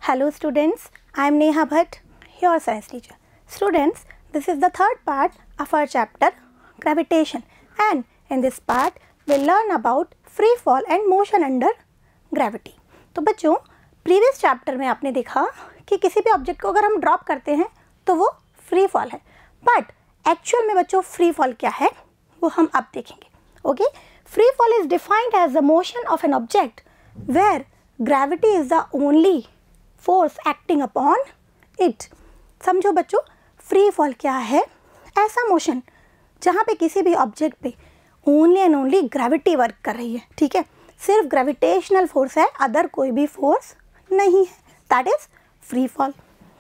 Hello students, I am Neha Bhatt, your science teacher. Students, this is the third part of our chapter gravitation, and in this part we'll learn about free fall and motion under gravity. तो बच्चों, previous chapter में आपने देखा कि किसी भी object को अगर हम ड्रॉप करते हैं तो वो फ्री फॉल है, बट एक्चुअल में बच्चों फ्री फॉल क्या है वो हम अब देखेंगे. Okay, free fall is defined as the motion of an object where gravity is the only force acting upon it. समझो बच्चों, फ्री फॉल क्या है? ऐसा मोशन जहाँ पे किसी भी ऑब्जेक्ट पे only and only gravity work कर रही है. ठीक है, सिर्फ ग्रेविटेशनल फोर्स है, अदर कोई भी फोर्स नहीं है. That is free fall.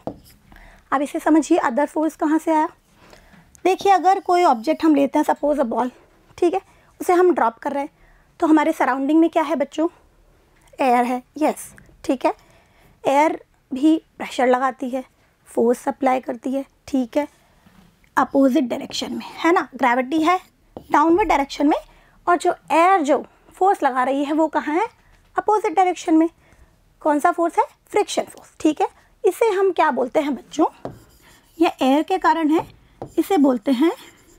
अब इसे समझिए, अदर फोर्स कहाँ से आया. देखिए, अगर कोई ऑब्जेक्ट हम लेते हैं, सपोज अ बॉल, ठीक है, उसे हम ड्रॉप कर रहे हैं, तो हमारे सराउंडिंग में क्या है बच्चों? एयर है. यस, ठीक है, एयर भी प्रेशर लगाती है, फोर्स सप्लाई करती है. ठीक है, अपोजिट डायरेक्शन में है ना, ग्रेविटी है डाउनवर्ड डायरेक्शन में, और जो एयर जो फोर्स लगा रही है वो कहाँ है? अपोजिट डायरेक्शन में. कौन सा फोर्स है? Friction force. ठीक है, इसे हम क्या बोलते हैं बच्चों? ये एयर के कारण है, इसे बोलते हैं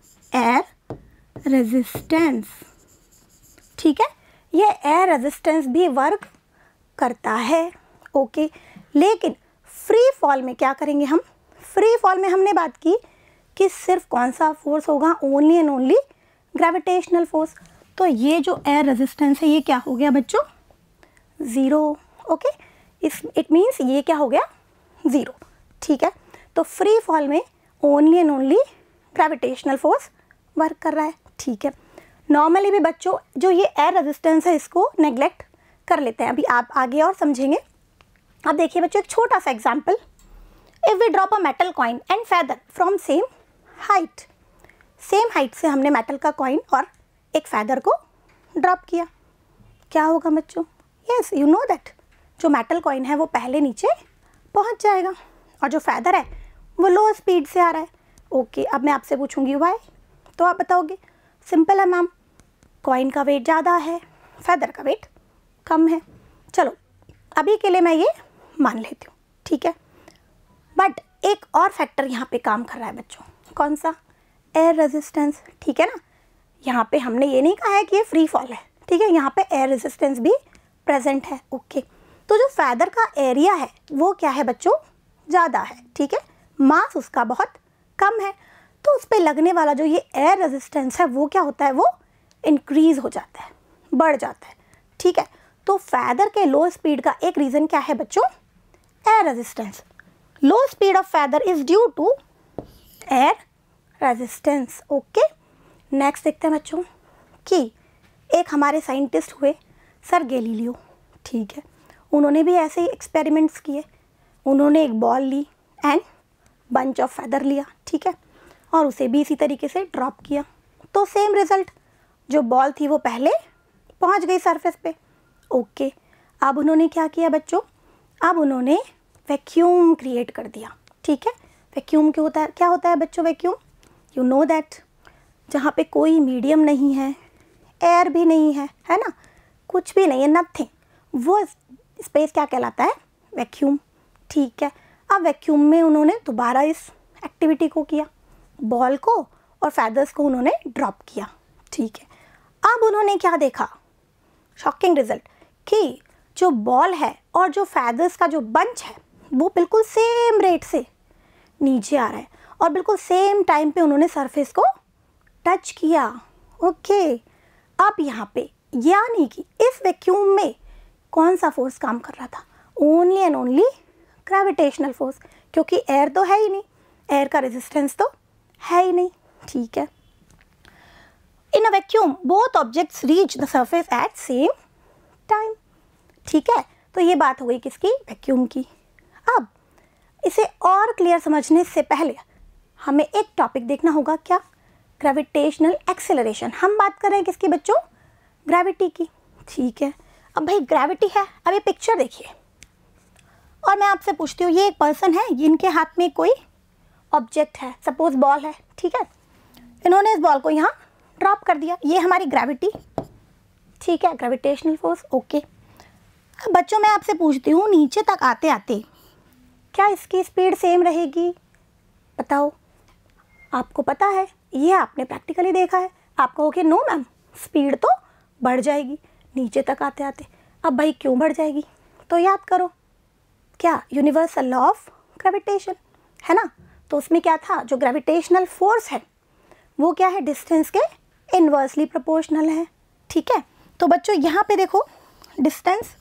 एयर रेजिस्टेंस. ठीक है, ये एयर रेजिस्टेंस भी वर्क करता है. ओके, लेकिन फ्री फॉल में क्या करेंगे हम? फ्री फॉल में हमने बात की कि सिर्फ कौन सा फोर्स होगा? Only and only gravitational force. तो ये जो एयर रेजिस्टेंस है ये क्या हो गया बच्चों? ज़ीरो. ओके, इट मीन्स ये क्या हो गया? ज़ीरो. ठीक है, तो फ्री फॉल में only and only gravitational force work कर रहा है. ठीक है, नॉर्मली भी बच्चों जो ये एयर रेजिस्टेंस है इसको नेग्लेक्ट कर लेते हैं. अभी आप आगे और समझेंगे. अब देखिए बच्चों, एक छोटा सा example. If we drop a metal coin and feather from same height. Same height से हमने मेटल का कॉइन और एक फेदर को ड्रॉप किया, क्या होगा बच्चों? यस, यू नो दैट जो मेटल कॉइन है वो पहले नीचे पहुंच जाएगा, और जो फेदर है वो लो स्पीड से आ रहा है. ओके, अब मैं आपसे पूछूंगी वाई, तो आप बताओगे सिंपल है मैम, कॉइन का वेट ज़्यादा है, फेदर का वेट कम है. चलो अभी के लिए मैं ये मान लेती हूँ. ठीक है, बट एक और फैक्टर यहाँ पे काम कर रहा है बच्चों. कौन सा? Air resistance. ठीक है ना, यहाँ पे हमने ये नहीं कहा है कि ये फ्री फॉल है. ठीक है, यहाँ पे एयर रेजिस्टेंस भी प्रेजेंट है. ओके, तो जो फेदर का एरिया है वो क्या है बच्चों? ज़्यादा है. ठीक है, मास उसका बहुत कम है, तो उस पर लगने वाला जो ये एयर रेजिस्टेंस है वो क्या होता है? वो इंक्रीज़ हो जाता है, बढ़ जाता है. ठीक है, तो फेदर के लो स्पीड का एक रीज़न क्या है बच्चों? Air resistance. Low speed of feather is due to air resistance. Okay, next देखते हैं बच्चों कि एक हमारे साइंटिस्ट हुए सर गैलीलियो. ठीक है, उन्होंने भी ऐसे ही एक्सपेरिमेंट्स किए. उन्होंने एक बॉल ली एंड बंच ऑफ फेदर लिया. ठीक है, और उसे भी इसी तरीके से ड्रॉप किया, तो सेम रिजल्ट. जो बॉल थी वो पहले पहुंच गई सरफेस पे. ओके, अब उन्होंने क्या किया बच्चों? अब उन्होंने वैक्यूम क्रिएट कर दिया. ठीक है, वैक्यूम क्यों होता है? क्या होता है बच्चों वैक्यूम? यू नो दैट जहाँ पे कोई मीडियम नहीं है, एयर भी नहीं है, है ना, कुछ भी नहीं है, नथिंग, वो स्पेस क्या कहलाता है? वैक्यूम. ठीक है, अब वैक्यूम में उन्होंने दोबारा इस एक्टिविटी को किया, बॉल को और फेदर्स को उन्होंने ड्रॉप किया. ठीक है, अब उन्होंने क्या देखा? शॉकिंग रिजल्ट कि जो बॉल है और जो फेदर्स का जो बंच है वो बिल्कुल सेम रेट से नीचे आ रहा है, और बिल्कुल सेम टाइम पे उन्होंने सरफेस को टच किया. ओके, अब यहाँ पे यानी कि इस वैक्यूम में कौन सा फोर्स काम कर रहा था? Only and only gravitational force, क्योंकि एयर तो है ही नहीं, एयर का रेजिस्टेंस तो है ही नहीं. ठीक है, in a vacuum both objects reach the surface at same time. ठीक है, तो ये बात हो गई किसकी? वैक्यूम की. अब इसे और क्लियर समझने से पहले हमें एक टॉपिक देखना होगा. क्या? Gravitational acceleration. हम बात कर रहे हैं किसकी बच्चों? ग्रेविटी की. ठीक है, अब भाई ग्रेविटी है, अब ये पिक्चर देखिए और मैं आपसे पूछती हूँ, ये एक पर्सन है, इनके हाथ में कोई ऑब्जेक्ट है, सपोज बॉल है. ठीक है, इन्होंने इस बॉल को यहाँ ड्रॉप कर दिया, ये हमारी ग्रेविटी. ठीक है, ग्रेविटेशनल फोर्स. ओके, अब बच्चों मैं आपसे पूछती हूँ, नीचे तक आते आते क्या इसकी स्पीड सेम रहेगी? बताओ, आपको पता है, ये आपने प्रैक्टिकली देखा है। आप कहोगे नो मैम, स्पीड तो बढ़ जाएगी नीचे तक आते आते। अब भाई क्यों बढ़ जाएगी? तो याद करो, क्या यूनिवर्सल लॉ ऑफ ग्रेविटेशन है ना। तो उसमें क्या था, जो ग्रेविटेशनल फोर्स है वो क्या है, डिस्टेंस के इन्वर्सली प्रोपोर्शनल है। ठीक है, तो बच्चों यहाँ पे देखो डिस्टेंस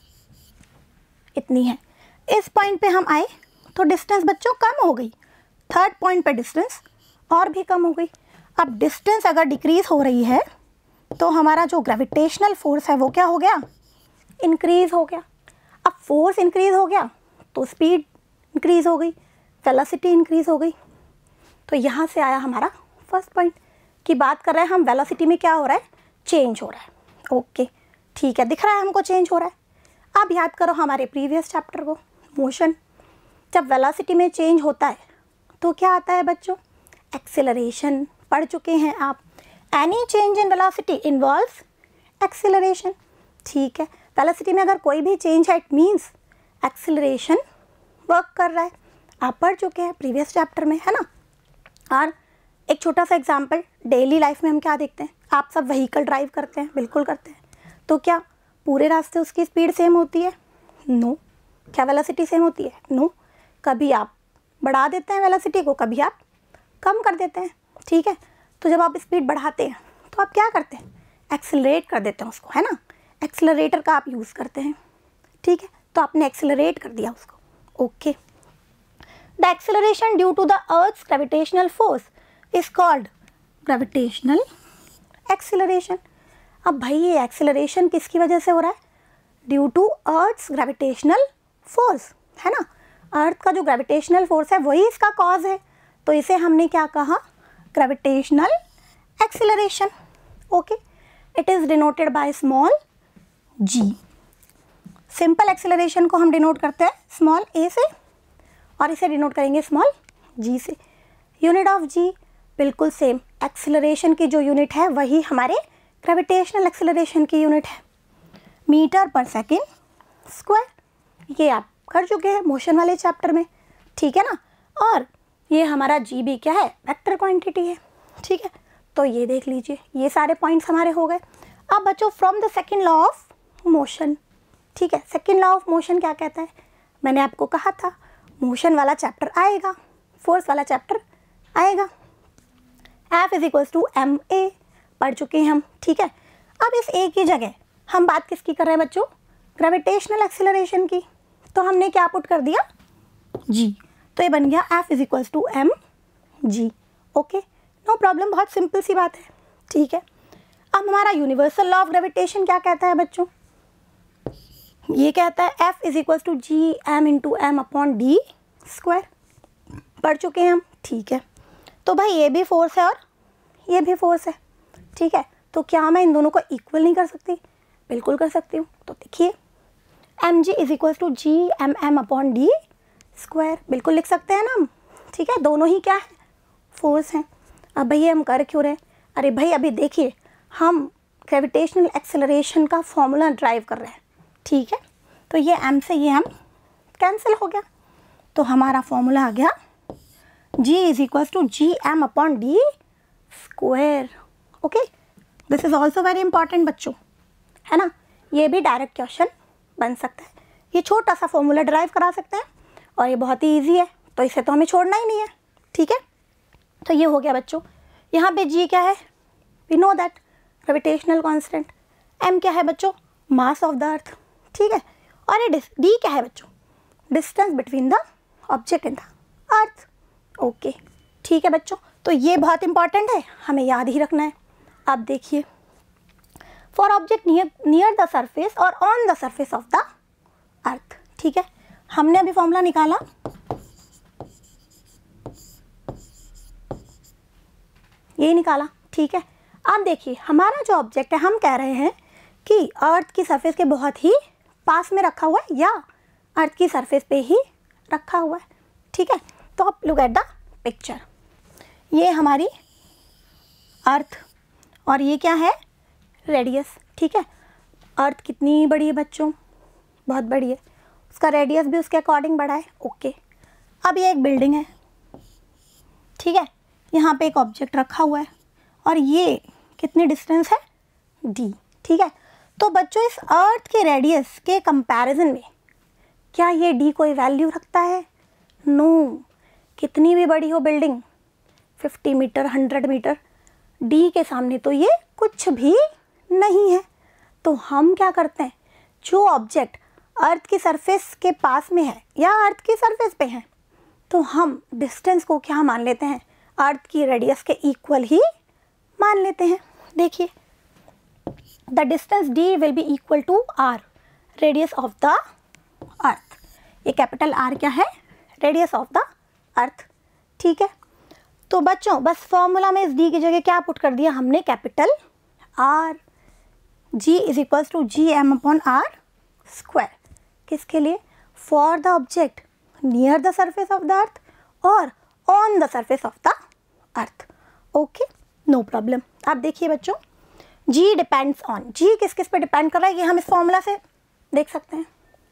इतनी है, इस पॉइंट पे हम आए तो डिस्टेंस बच्चों कम हो गई, थर्ड पॉइंट पे डिस्टेंस और भी कम हो गई। अब डिस्टेंस अगर डिक्रीज हो रही है तो हमारा जो ग्रेविटेशनल फोर्स है वो क्या हो गया, इंक्रीज हो गया। अब फोर्स इंक्रीज हो गया तो स्पीड इंक्रीज हो गई, वेलोसिटी इंक्रीज हो गई। तो यहाँ से आया हमारा फर्स्ट पॉइंट की बात कर रहे हैं हम, वेलोसिटी में क्या हो रहा है, चेंज हो रहा है। ओके ठीक है, दिख रहा है हमको चेंज हो रहा है। अब याद करो हमारे प्रीवियस चैप्टर को, मोशन। जब वेलोसिटी में चेंज होता है तो क्या आता है बच्चों, एक्सेलरेशन। पढ़ चुके हैं आप, any change in velocity involves acceleration. ठीक है, वेलोसिटी में अगर कोई भी चेंज है इट मीन्स एक्सेलरेशन वर्क कर रहा है। आप पढ़ चुके हैं प्रीवियस चैप्टर में, है ना। और एक छोटा सा एग्जांपल, डेली लाइफ में हम क्या देखते हैं, आप सब व्हीकल ड्राइव करते हैं, बिल्कुल करते हैं। तो क्या पूरे रास्ते उसकी स्पीड सेम होती है? नो। क्या वेलोसिटी सेम होती है? नो। कभी आप बढ़ा देते हैं वेलोसिटी को, कभी आप कम कर देते हैं। ठीक है, तो जब आप स्पीड बढ़ाते हैं तो आप क्या करते हैं, एक्सेलरेट कर देते हैं उसको, है ना। एक्सेलरेटर का आप यूज़ करते हैं। ठीक है, तो आपने एक्सेलरेट कर दिया उसको। Okay, the acceleration due to the earth's gravitational force is called gravitational acceleration. अब भाई ये एक्सेलरेशन किसकी वजह से हो रहा है, due to earth's gravitational force, है ना। अर्थ का जो ग्रेविटेशनल फोर्स है वही इसका कॉज है, तो इसे हमने क्या कहा, gravitational acceleration. Okay, it is denoted by small g. Simple acceleration को हम डिनोट करते हैं स्मॉल ए से और इसे डिनोट करेंगे स्मॉल जी से। यूनिट ऑफ जी बिल्कुल सेम, एक्सेलरेशन की जो यूनिट है वही हमारे ग्रेविटेशनल एक्सेलरेशन की यूनिट है, मीटर पर सेकेंड स्क्वायर। ये आप कर चुके हैं मोशन वाले चैप्टर में। ठीक है ना, और ये हमारा जी भी क्या है, वेक्टर क्वांटिटी है। ठीक है, तो ये देख लीजिए, ये सारे पॉइंट्स हमारे हो गए। अब बच्चों from the second law of motion. ठीक है, सेकेंड लॉ ऑफ मोशन क्या कहता है, मैंने आपको कहा था मोशन वाला चैप्टर आएगा, फोर्स वाला चैप्टर आएगा। F is equals to m a, पढ़ चुके हैं हम। ठीक है, अब इस ए की जगह हम बात किसकी कर रहे हैं बच्चों, ग्रेविटेशनल एक्सेलरेशन की। तो हमने क्या पुट कर दिया, जी। तो ये बन गया F is equals to m g. Okay, no problem, बहुत सिंपल सी बात है। ठीक है, अब हमारा यूनिवर्सल लॉ ऑफ ग्रेविटेशन क्या कहता है बच्चों, ये कहता है F is equals to G m into m upon d square. पढ़ चुके हैं हम। ठीक है, तो भाई ये भी फोर्स है और ये भी फोर्स है। ठीक है, तो क्या मैं इन दोनों को इक्वल नहीं कर सकती? बिल्कुल कर सकती हूँ। तो देखिए m g is equals to G m m upon d square, बिल्कुल लिख सकते हैं ना हम। ठीक है, दोनों ही क्या है, फोर्स हैं। अब भैया हम कर क्यों रहे हैं, अरे भाई अभी देखिए हम ग्रेविटेशनल एक्सेलरेशन का फॉर्मूला ड्राइव कर रहे हैं। ठीक है, तो ये एम से ये एम कैंसिल हो गया, तो हमारा फॉर्मूला आ गया g is equals to G M upon d square. Okay, this is also very important बच्चों, है ना। ये भी डायरेक्ट क्वेश्चन बन सकता है, ये छोटा सा फॉर्मूला ड्राइव करा सकते हैं और ये बहुत ही ईजी है, तो इसे तो हमें छोड़ना ही नहीं है। ठीक है, तो ये हो गया बच्चों। यहाँ पे g क्या है, we know that gravitational constant. m क्या है बच्चों, मास ऑफ द अर्थ। ठीक है, और ये d क्या है बच्चों, distance between the object and the earth. Okay, ठीक है बच्चों, तो ये बहुत इंपॉर्टेंट है, हमें याद ही रखना है। अब देखिए, for object near the surface और on the surface of the earth. ठीक है, हमने अभी फॉर्मूला निकाला, ये निकाला। ठीक है, अब देखिए हमारा जो ऑब्जेक्ट है, हम कह रहे हैं कि अर्थ की सरफेस के बहुत ही पास में रखा हुआ है या अर्थ की सरफेस पे ही रखा हुआ है। ठीक है, तो आप लुक एट द पिक्चर, ये हमारी अर्थ और ये क्या है, रेडियस। ठीक है, अर्थ कितनी बड़ी है बच्चों, बहुत बड़ी है, उसका रेडियस भी उसके अकॉर्डिंग बड़ा है। ओके, अब ये एक बिल्डिंग है, ठीक है, यहाँ पे एक ऑब्जेक्ट रखा हुआ है और ये कितनी डिस्टेंस है d, ठीक है। तो बच्चों इस अर्थ के रेडियस के कंपैरिजन में क्या ये d कोई वैल्यू रखता है? नो। कितनी भी बड़ी हो बिल्डिंग, 50 मीटर 100 मीटर, d के सामने तो ये कुछ भी नहीं है। तो हम क्या करते हैं, जो ऑब्जेक्ट अर्थ की सरफेस के पास में है या अर्थ की सरफेस पे है, तो हम डिस्टेंस को क्या मान लेते हैं, अर्थ की रेडियस के इक्वल ही मान लेते हैं। देखिए, the distance d will be equal to r, radius of the earth. ये कैपिटल R क्या है, रेडियस ऑफ द अर्थ, ठीक है। तो बच्चों बस फॉर्मूला में इस d की जगह क्या पुट कर दिया हमने, capital R। g is equals to gm upon r square. किसके लिए, for the object near the surface of the earth और on the surface of the earth. Okay, no problem. आप देखिए बच्चों, g डिपेंड्स ऑन, g किस किस पे depend कर रहा है ये हम इस फॉर्मूला से देख सकते हैं।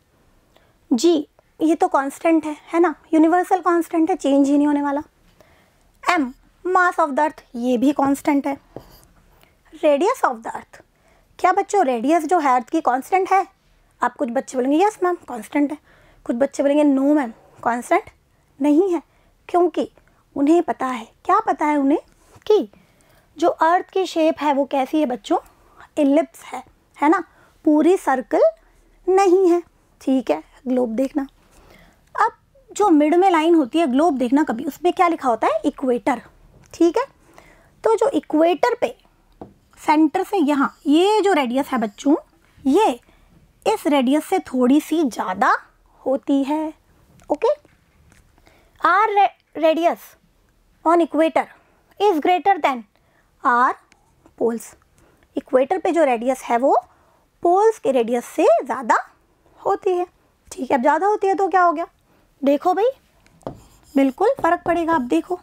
g ये तो कांस्टेंट है ना, यूनिवर्सल कांस्टेंट है, चेंज ही नहीं होने वाला। m mass of the earth, ये भी कांस्टेंट है। रेडियस ऑफ द अर्थ, क्या बच्चों रेडियस जो है अर्थ की कांस्टेंट है? आप कुछ बच्चे बोलेंगे यस मैम कांस्टेंट है, कुछ बच्चे बोलेंगे नो मैम कांस्टेंट नहीं है, क्योंकि उन्हें पता है, क्या पता है उन्हें, कि जो अर्थ की शेप है वो कैसी है बच्चों, इलिप्स है ना, पूरी सर्कल नहीं है, ठीक है। ग्लोब देखना, अब जो मिड में लाइन होती है ग्लोब देखना कभी, उसमें क्या लिखा होता है, इक्वेटर, ठीक है। तो जो इक्वेटर पे सेंटर से यहाँ ये जो रेडियस है बच्चों, ये इस रेडियस से थोड़ी सी ज़्यादा होती है। Okay, R radius on equator is greater than R poles. Equator पे जो रेडियस है वो पोल्स के रेडियस से ज़्यादा होती है, ठीक है। अब ज़्यादा होती है तो क्या हो गया, देखो भाई बिल्कुल फ़र्क पड़ेगा। अब देखो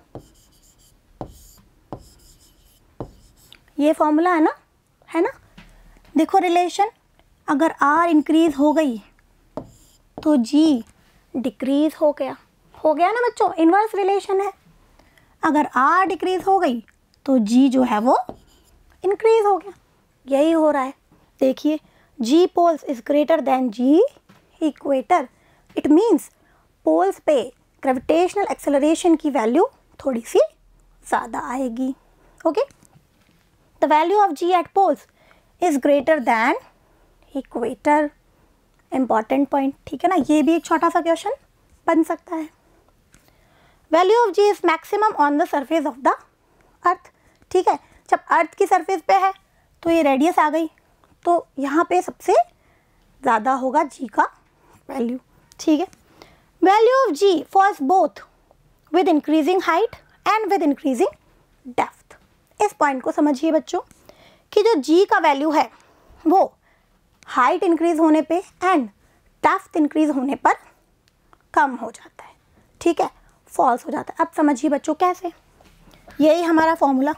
ये फॉर्मूला है ना, देखो रिलेशन, अगर r इंक्रीज हो गई तो g डिक्रीज हो गया ना बच्चों, इन्वर्स रिलेशन है। अगर r डिक्रीज हो गई तो g जो है वो इंक्रीज हो गया, यही हो रहा है। देखिए, g poles is greater than g equator, it means poles पे ग्रेविटेशनल एक्सेलरेशन की वैल्यू थोड़ी सी ज़्यादा आएगी। Okay, the value of g at poles is greater than equator, important point, ठीक है ना। ये भी एक छोटा सा क्वेश्चन बन सकता है। Value of g is maximum on the surface of the earth, ठीक है। जब अर्थ की सरफेस पे है तो ये रेडियस आ गई, तो यहाँ पे सबसे ज़्यादा होगा g का वैल्यू, ठीक है। Value of g falls both with increasing height and with increasing depth. इस पॉइंट को समझिए बच्चों कि जो g का वैल्यू है वो हाइट इंक्रीज होने पे एंड डेप्थ इंक्रीज होने पर कम हो जाता है, ठीक है, फॉल्स हो जाता है। अब समझिए बच्चों कैसे, यही हमारा फॉर्मूला,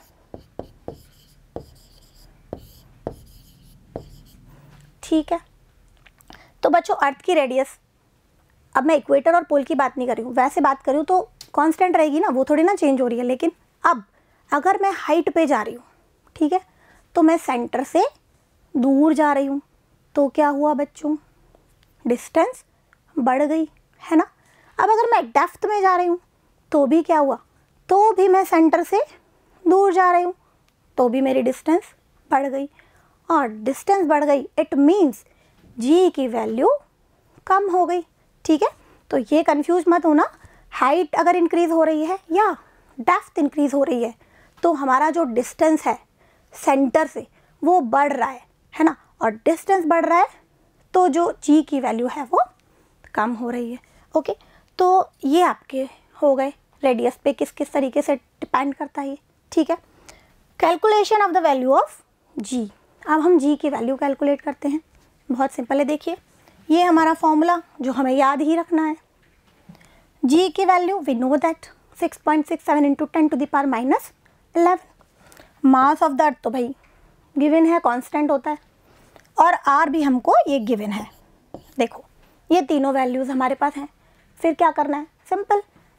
ठीक है। तो बच्चों अर्थ की रेडियस, अब मैं इक्वेटर और पोल की बात नहीं कर रही हूँ, वैसे बात कर रही हूँ तो कांस्टेंट रहेगी ना, वो थोड़ी ना चेंज हो रही है। लेकिन अब अगर मैं हाइट पे जा रही हूँ, ठीक है, तो मैं सेंटर से दूर जा रही हूँ, तो क्या हुआ बच्चों, डिस्टेंस बढ़ गई, है ना। अब अगर मैं डेप्थ में जा रही हूँ तो भी क्या हुआ, तो भी मैं सेंटर से दूर जा रही हूँ, तो भी मेरी डिस्टेंस बढ़ गई, और डिस्टेंस बढ़ गई इट मीन्स जी की वैल्यू कम हो गई, ठीक है। तो ये कंफ्यूज मत होना, हाइट अगर इंक्रीज हो रही है या डेप्थ इंक्रीज हो रही है तो हमारा जो डिस्टेंस है सेंटर से वो बढ़ रहा है ना, और डिस्टेंस बढ़ रहा है तो जो जी की वैल्यू है वो कम हो रही है। ओके, तो ये आपके हो गए रेडियस पे किस किस तरीके से डिपेंड करता है ये, ठीक है। Calculation of the value of g, अब हम जी की वैल्यू कैलकुलेट करते हैं, बहुत सिंपल है। देखिए ये हमारा फॉर्मूला जो हमें याद ही रखना है, जी की value we know that 6.67 into 10 to the power -11। Mass of the earth तो भाई गिवन है, कांस्टेंट होता है, और आर भी हमको ये गिवन है। देखो ये तीनों वैल्यूज़ हमारे पास हैं, फिर क्या करना है, सिंपल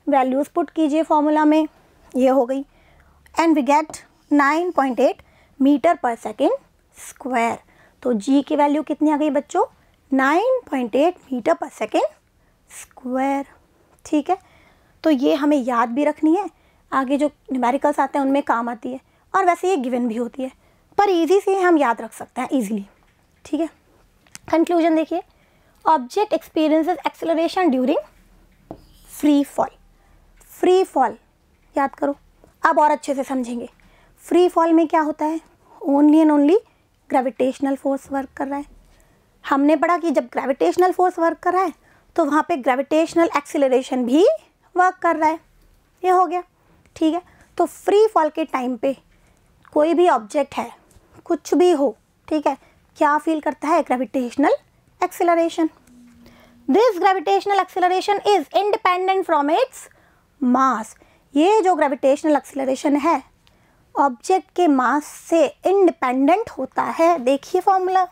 वैल्यूज़ पुट कीजिए फॉर्मूला में, ये हो गई, एंड वी गेट 9.8 मीटर पर सेकेंड स्क्वायर। तो जी की वैल्यू कितनी आ गई बच्चों? 9.8 मीटर पर सेकेंड स्क्वायर। ठीक है, तो ये हमें याद भी रखनी है, आगे जो न्यूमेरिकल्स आते हैं उनमें काम आती है, और वैसे ये गिवन भी होती है, पर इजी से हम याद रख सकते हैं इजीली। ठीक है, कंक्लूजन देखिए, object experiences acceleration during free fall. Free fall याद करो, अब और अच्छे से समझेंगे। फ्री फॉल में क्या होता है? Only and only gravitational force work कर रहा है। हमने पढ़ा कि जब ग्रेविटेशनल फोर्स वर्क कर रहा है तो वहाँ पे ग्रेविटेशनल एक्सीलरेशन भी वर्क कर रहा है। ये हो गया। ठीक है, तो फ्री फॉल के टाइम पे कोई भी ऑब्जेक्ट है, कुछ भी हो, ठीक है, क्या फील करता है? Gravitational acceleration. This gravitational acceleration is independent from its mass. ये जो ग्रेविटेशनल एक्सीलरेशन है ऑब्जेक्ट के मास से इंडिपेंडेंट होता है। देखिए फॉर्मूला,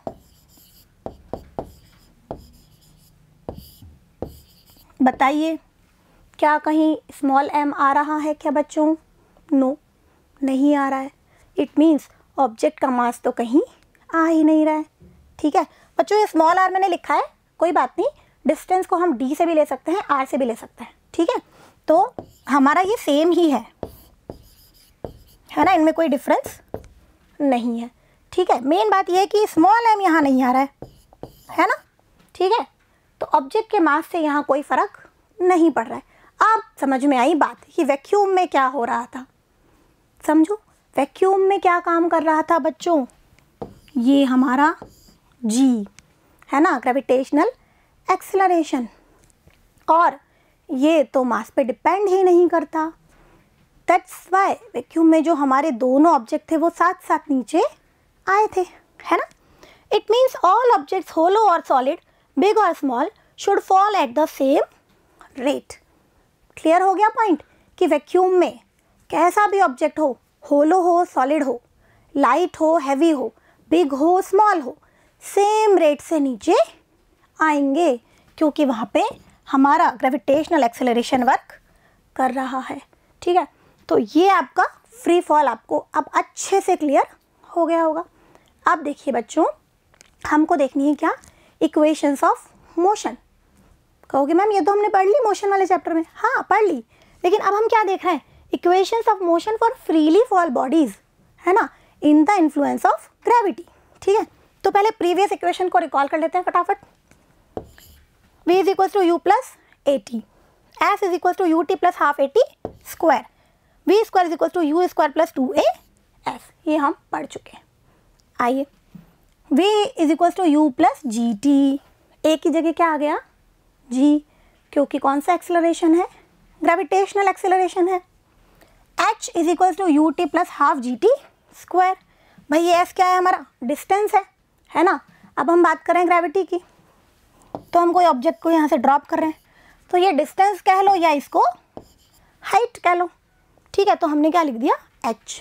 बताइए क्या कहीं स्मॉल m आ रहा है क्या बच्चों? नो, नहीं आ रहा है। इट मीन्स ऑब्जेक्ट का मास तो कहीं आ ही नहीं रहा है। ठीक है बच्चों, ये स्मॉल r मैंने लिखा है, कोई बात नहीं, डिस्टेंस को हम d से भी ले सकते हैं, r से भी ले सकते हैं। ठीक है, तो हमारा ये सेम ही है ना, इनमें कोई डिफरेंस नहीं है। ठीक है, मेन बात ये है कि स्मॉल m यहाँ नहीं आ रहा है ना। ठीक है, तो ऑब्जेक्ट के मास से यहाँ कोई फर्क नहीं पड़ रहा है। अब समझ में आई बात कि वैक्यूम में क्या हो रहा था। समझो, वैक्यूम में क्या काम कर रहा था बच्चों? ये हमारा g है ना, ग्रेविटेशनल एक्सीलरेशन, और ये तो मास पे डिपेंड ही नहीं करता। दैट्स वाई वैक्यूम में जो हमारे दोनों ऑब्जेक्ट थे वो साथ साथ नीचे आए थे, है ना। It means all objects hollow और सॉलिड, बिग और small, should fall at the same rate. Clear हो गया पॉइंट कि वैक्यूम में कैसा भी ऑब्जेक्ट हो, होलो हो, सॉलिड हो, लाइट हो, हैवी हो, बिग हो, स्मॉल हो, सेम रेट से नीचे आएंगे, क्योंकि वहाँ पे हमारा ग्रेविटेशनल एक्सेलरेशन वर्क कर रहा है। ठीक है, तो ये आपका फ्री फॉल आपको अब अच्छे से क्लियर हो गया होगा। अब देखिए बच्चों, हमको देखनी है क्या? Equations of motion. कहोगे मैम ये तो हमने पढ़ ली मोशन वाले चैप्टर में। हाँ पढ़ ली, लेकिन अब हम क्या देख रहे हैं? Equations of motion for freely fall bodies, है ना, in the influence of gravity. ठीक है, तो पहले प्रीवियस इक्वेशन को रिकॉल कर लेते हैं फटाफट। v is equal to u plus a t, s is equal to u t plus half a t square, v square is equal to u square plus 2a s, ये हम पढ़ चुके हैं। आइए, v is equal to u plus g t, a की जगह क्या आ गया? g, क्योंकि कौन सा एक्सेलरेशन है? ग्रेविटेशनल एक्सेलरेशन है। h is equal to u t plus half g t square. भाई ये s क्या है? हमारा डिस्टेंस है ना। अब हम बात करें ग्रेविटी की, तो हम कोई ऑब्जेक्ट को यहाँ से ड्रॉप कर रहे हैं, तो ये डिस्टेंस कह लो या इसको हाइट कह लो। ठीक है, तो हमने क्या लिख दिया? h।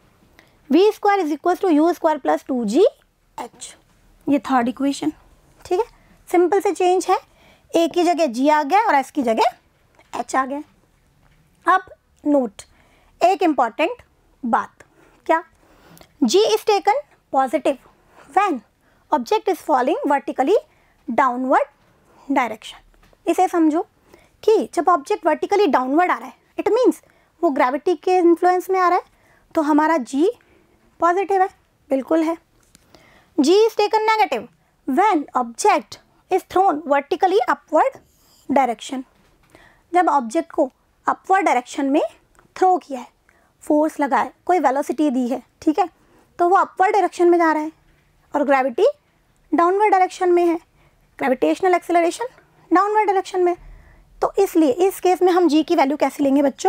V square is equal to u square plus 2g h, ये थर्ड इक्वेशन। ठीक है, सिंपल से चेंज है, a की जगह g आ गया और s की जगह h आ गया। अब नोट एक इम्पॉर्टेंट बात, क्या? g is taken positive when object is falling vertically downward direction. इसे समझो कि जब ऑब्जेक्ट वर्टिकली डाउनवर्ड आ रहा है, इट मीन्स वो ग्रेविटी के इन्फ्लुएंस में आ रहा है, तो हमारा g पॉजिटिव है, बिल्कुल है। g is taken negative when object is thrown vertically upward direction. जब ऑब्जेक्ट को अपवर्ड डायरेक्शन में थ्रो किया है, फोर्स लगा है, कोई वेलोसिटी दी है, ठीक है, तो वो अपवर्ड डायरेक्शन में जा रहा है और ग्रेविटी डाउनवर्ड डायरेक्शन में है, ग्रेविटेशनल एक्सेलरेशन डाउनवर्ड डायरेक्शन में। तो इसलिए इस केस में हम g की वैल्यू कैसे लेंगे बच्चों?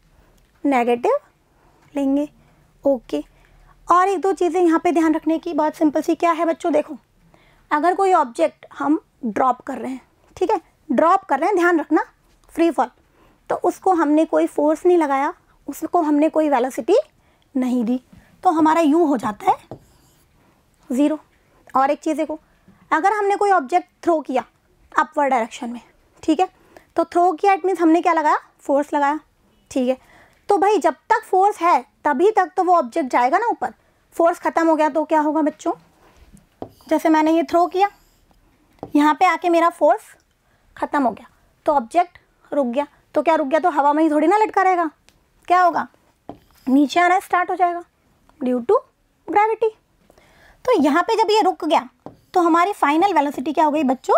नेगेटिव लेंगे। ओके, और एक दो चीज़ें यहाँ पे ध्यान रखने की, बहुत सिंपल सी। क्या है बच्चों? देखो, अगर कोई ऑब्जेक्ट हम ड्रॉप कर रहे हैं, ठीक है, ड्रॉप कर रहे हैं, ध्यान रखना, फ्री फॉल, तो उसको हमने कोई फोर्स नहीं लगाया, उसको हमने कोई वेलोसिटी नहीं दी, तो हमारा u हो जाता है 0। और एक चीज़ देखो, अगर हमने कोई ऑब्जेक्ट थ्रो किया अपवर्ड डायरेक्शन में, ठीक है, तो थ्रो किया इट मीन्स हमने क्या लगाया? फोर्स लगाया, ठीक है। तो भाई जब तक फोर्स है तभी तक तो वो ऑब्जेक्ट जाएगा ना ऊपर। फोर्स ख़त्म हो गया तो क्या होगा बच्चों, जैसे मैंने ये थ्रो किया, यहाँ पे आके मेरा फोर्स ख़त्म हो गया तो ऑब्जेक्ट रुक गया। तो क्या रुक गया, तो हवा में ही थोड़ी ना लटका रहेगा, क्या होगा, नीचे आना स्टार्ट हो जाएगा ड्यू टू ग्रेविटी। तो यहाँ पे जब ये रुक गया तो हमारी फाइनल वेलोसिटी क्या हो गई बच्चों,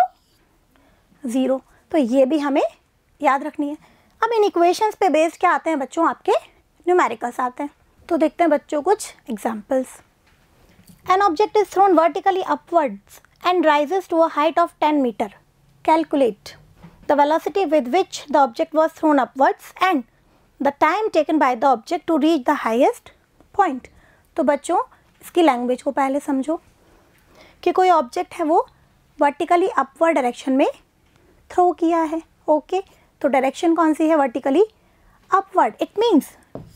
0। तो ये भी हमें याद रखनी है। अब इन इक्वेशंस पे बेस्ड क्या आते हैं बच्चों, आपके न्यूमेरिकल्स आते हैं। तो देखते हैं बच्चों कुछ examples. An object is thrown vertically upwards and rises to a height of 10 metre. Calculate the velocity with which the object was thrown upwards and the time taken by the object to reach the highest point. तो बच्चों इसकी language को पहले समझो कि कोई object है वो वर्टिकली अपवर्ड डायरेक्शन में थ्रो किया है, ओके। तो डायरेक्शन कौन सी है, वर्टिकली अपवर्ड। इट मीन्स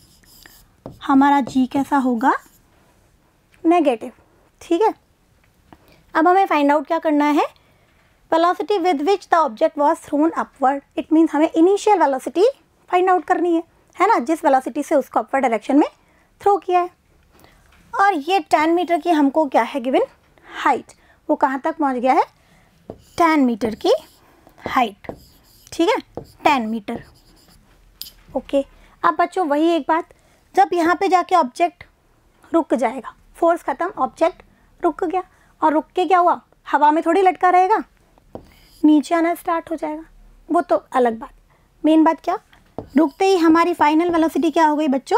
हमारा जी कैसा होगा, नेगेटिव, ठीक है। अब हमें फाइंड आउट क्या करना है, velocity with which the object was thrown upward. It means हमें इनिशियल वेलोसिटी फाइंड आउट करनी है ना, जिस वेलोसिटी से उसको अपवर्ड डायरेक्शन में थ्रो किया है। और ये 10 मीटर की हमको क्या है गिवन, हाइट। वो कहाँ तक पहुँच गया है, 10 मीटर की हाइट, ठीक है, 10 मीटर, ओके। अब बच्चों वही एक बात, जब यहाँ पे जाके ऑब्जेक्ट रुक जाएगा, फोर्स ख़त्म, ऑब्जेक्ट रुक गया, और रुक के क्या हुआ, हवा में थोड़ी लटका रहेगा, नीचे आना स्टार्ट हो जाएगा, वो तो अलग बात। मेन बात क्या, रुकते ही हमारी फाइनल वेलोसिटी क्या हो गई बच्चों,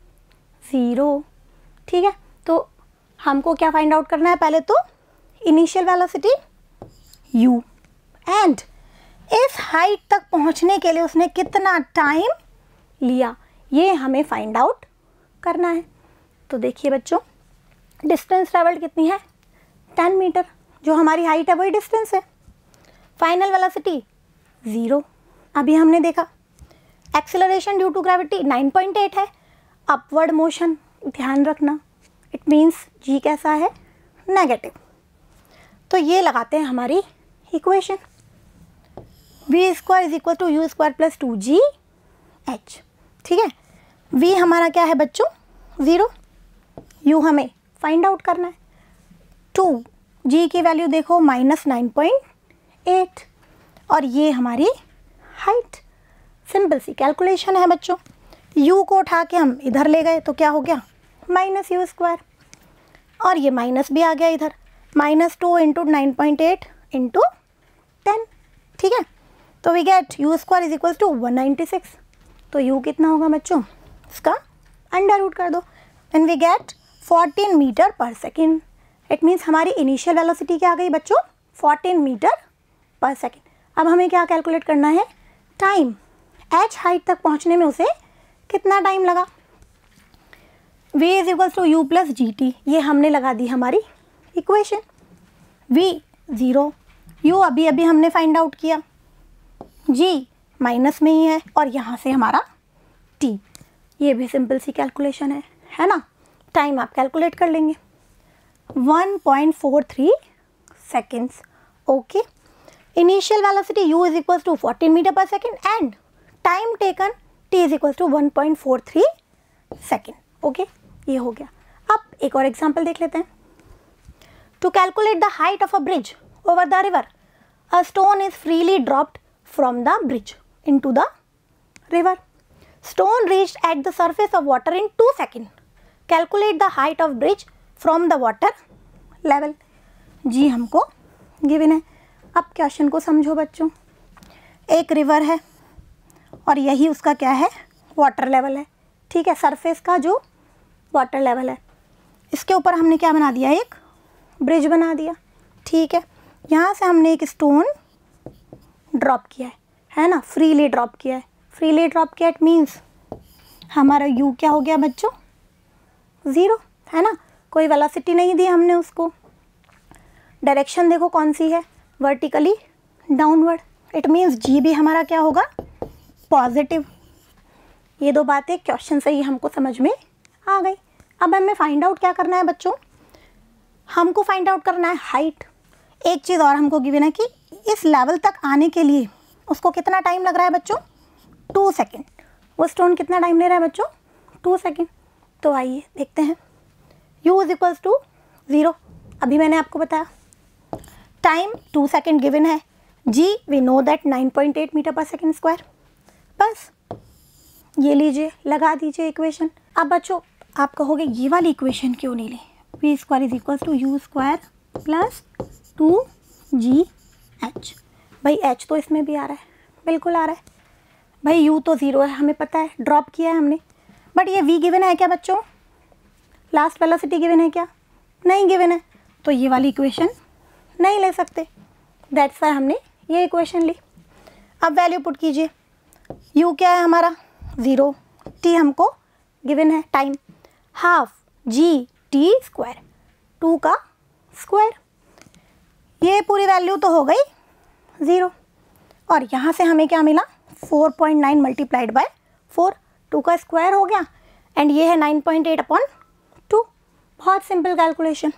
0, ठीक है। तो हमको क्या फाइंड आउट करना है, पहले तो इनिशियल वेलोसिटी u, एंड इस हाइट तक पहुंचने के लिए उसने कितना टाइम लिया, ये हमें फाइंड आउट करना है। तो देखिए बच्चों, डिस्टेंस ट्रेवल्ड कितनी है, 10 मीटर, जो हमारी हाइट है वही डिस्टेंस है। फाइनल वेलोसिटी 0, अभी हमने देखा। एक्सेलरेशन ड्यू टू ग्रेविटी 9.8 है। अपवर्ड मोशन ध्यान रखना, इट मीन्स जी कैसा है, नेगेटिव। तो ये लगाते हैं हमारी equation, v square is equal to u square plus 2gh, ठीक है। v हमारा क्या है बच्चों, 0, u हमें फाइंड आउट करना है, 2g की वैल्यू देखो -9.8, और ये हमारी हाइट। सिंपल सी कैलकुलेशन है बच्चों। u को उठा के हम इधर ले गए तो क्या हो गया, -u स्क्वायर, और ये माइनस भी आ गया इधर, -2 इंटू 9.8 इंटू 10, ठीक है। तो we get u square is equal to 196। तो u कितना होगा बच्चों, इसका अंडर रूट कर दो, देन वी गेट 14 मीटर पर सेकेंड। इट मीन्स हमारी इनिशियल वेलोसिटी क्या आ गई बच्चों, 14 मीटर पर सेकेंड। अब हमें क्या कैलकुलेट करना है, टाइम, h हाइट तक पहुंचने में उसे कितना टाइम लगा। v is equal to u plus GT, ये हमने लगा दी हमारी इक्वेशन। v 0, u अभी अभी हमने फाइंड आउट किया, g माइनस में ही है, और यहाँ से हमारा t। ये भी सिंपल सी कैलकुलेशन है ना। टाइम आप कैलकुलेट कर लेंगे, 1.43 seconds, okay. Initial velocity u is equal to 14 metre पर second and time taken t is equal to 1.43 second, okay. ये हो गया। अब एक और एग्जांपल देख लेते हैं। To calculate the height of a bridge over the river, a stone is freely dropped from the bridge into the river. Stone reached at the surface of water in 2 second. Calculate the height of bridge from the water level. G हमको given है। अब question को समझो बच्चों। एक river है और यही उसका क्या है, वाटर लेवल है, ठीक है, सरफेस का जो वाटर लेवल है। इसके ऊपर हमने क्या बना दिया, एक ब्रिज बना दिया, ठीक है। यहाँ से हमने एक स्टोन ड्रॉप किया है ना, फ्रीली ड्रॉप किया है। फ्रीली ड्रॉप किया इट मीन्स हमारा u क्या हो गया बच्चों, 0, है ना, कोई वेलोसिटी नहीं दी हमने उसको। डायरेक्शन देखो कौन सी है, vertically downward, it means g भी हमारा क्या होगा, पॉजिटिव। ये दो बातें क्वेश्चन से ही हमको समझ में आ गई। अब हमें फाइंड आउट क्या करना है बच्चों, हमको फाइंड आउट करना है हाइट। एक चीज़ और हमको गिवन है कि इस लेवल तक आने के लिए उसको कितना टाइम लग रहा है बच्चों, 2 सेकेंड। वो स्टोन कितना टाइम ले रहा है बच्चों? 2 सेकेंड। तो आइए देखते हैं। u इज इक्वल्स टू 0, अभी मैंने आपको बताया। टाइम 2 सेकेंड गिवन है। g we know that 9.8 metre पर सेकेंड स्क्वायर। बस ये लीजिए, लगा दीजिए इक्वेशन। अब बच्चों आप कहोगे ये वाली इक्वेशन क्यों नहीं ली? V square is equals to u square plus 2gh। भाई h तो इसमें भी आ रहा है, बिल्कुल आ रहा है। भाई u तो 0 है, हमें पता है, ड्रॉप किया है हमने। बट ये v गिवन है क्या बच्चों? लास्ट वेलोसिटी गिवन है क्या? नहीं गिवन है, तो ये वाली इक्वेशन नहीं ले सकते। दैट्स वाई हमने ये इक्वेशन ली। अब वैल्यू पुट कीजिए। u क्या है हमारा? 0, t हमको गिवन है time, half g t square, 2 का स्क्वायर। ये पूरी वैल्यू तो हो गई 0, और यहाँ से हमें क्या मिला? 4.9 मल्टीप्लाइड बाय 4, 2 का स्क्वायर हो गया, एंड ये है 9.8 अपॉन 2। बहुत सिंपल कैलकुलेशन,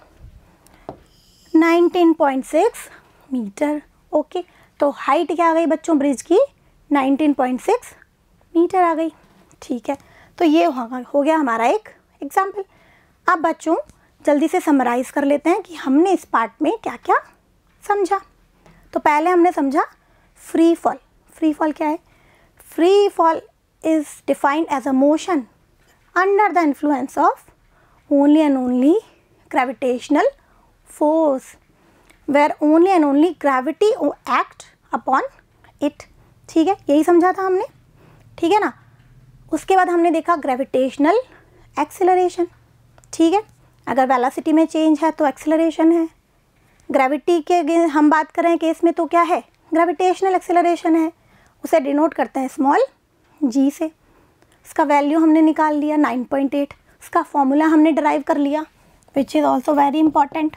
19.6 मीटर। ओके, तो हाइट क्या आ गई बच्चों ब्रिज की? 19.6 मीटर आ गई। ठीक है, तो ये हो गया हमारा एक एग्जाम्पल। अब बच्चों जल्दी से समराइज कर लेते हैं कि हमने इस पार्ट में क्या क्या समझा। तो पहले हमने समझा फ्री फॉल। फ्री फॉल क्या है? Free fall is defined as a motion under the influence of only and only gravitational force, where only and only gravity act upon it. ठीक है, यही समझा था हमने, ठीक है ना। उसके बाद हमने देखा ग्रेविटेशनल एक्सेलरेशन। ठीक है, अगर वेलोसिटी में चेंज है तो एक्सेलरेशन है। ग्रेविटी के हम बात कर रहे हैं केस में तो क्या है? ग्रेविटेशनल एक्सेलरेशन है। उसे डिनोट करते हैं स्मॉल g से। इसका वैल्यू हमने निकाल लिया 9.8। इसका फॉर्मूला हमने डिराइव कर लिया, which is also very important,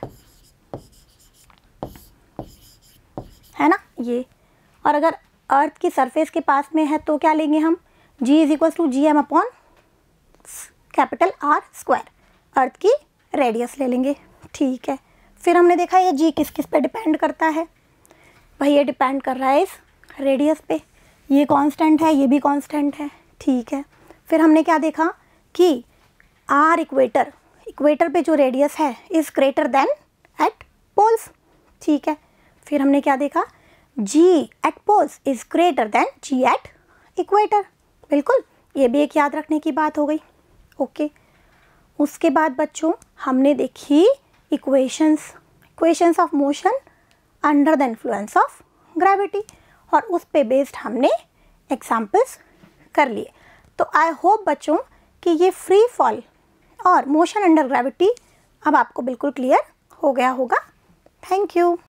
है ना ये। और अगर अर्थ की सरफेस के पास में है तो क्या लेंगे हम? g is equal to G M upon capital R square, earth की रेडियस ले लेंगे। ठीक है, फिर हमने देखा ये g किस किस पे डिपेंड करता है। भाई ये डिपेंड कर रहा है इस रेडियस पे, ये कांस्टेंट है, ये भी कांस्टेंट है। ठीक है, फिर हमने क्या देखा कि R इक्वेटर पे जो रेडियस है is greater than at poles. ठीक है, फिर हमने क्या देखा? g at poles is greater than g at equator. बिल्कुल, ये भी एक याद रखने की बात हो गई। ओके, उसके बाद बच्चों हमने देखी equations of motion under the influence of gravity, और उस पे बेस्ड हमने एग्जाम्पल्स कर लिए। तो आई होप बच्चों कि ये फ्री फॉल और मोशन अंडर ग्रेविटी अब आपको बिल्कुल क्लियर हो गया होगा। Thank you.